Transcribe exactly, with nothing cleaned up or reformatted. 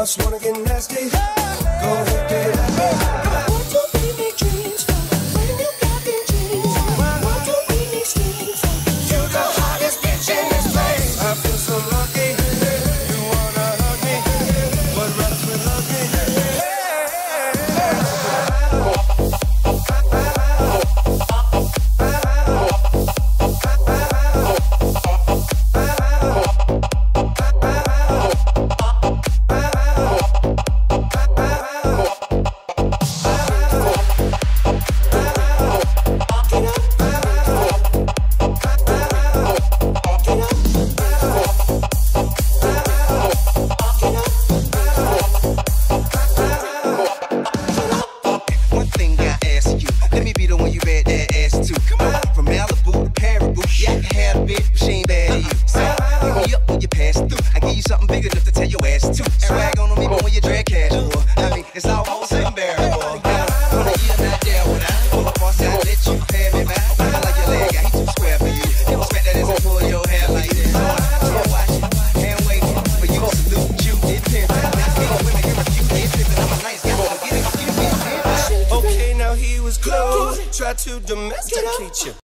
Must wanna get nasty. Go ahead, get at me. What do we make dreams for? When you got them dreams. What do we make schemes for? You're the hottest bitch in this place. I feel so lucky. You wanna hug me? What rhymes with love me? Try to domesticate you.